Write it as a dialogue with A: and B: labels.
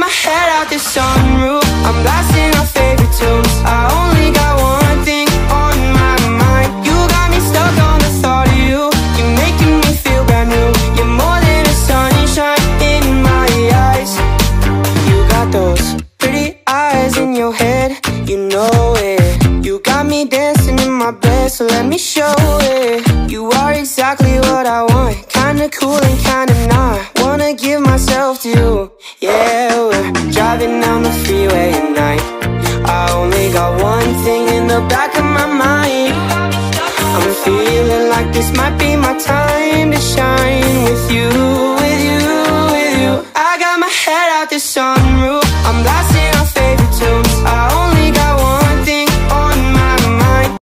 A: my head out the sunroof, I'm blasting our favorite tunes. I only got one thing on my mind. You got me stuck on the thought of you. You're making me feel brand new. You're more than a sunshine in my eyes. You got those pretty eyes in your head, you know it. You got me dancing in my bed, so let me show it. You are exactly what I want, kinda cool and kinda not. Wanna give myself to you. Yeah, we're driving down the freeway at night. I only got one thing in the back of my mind. I'm feeling like this might be my time to shine with you, with you, with you. I got my head out the sunroof,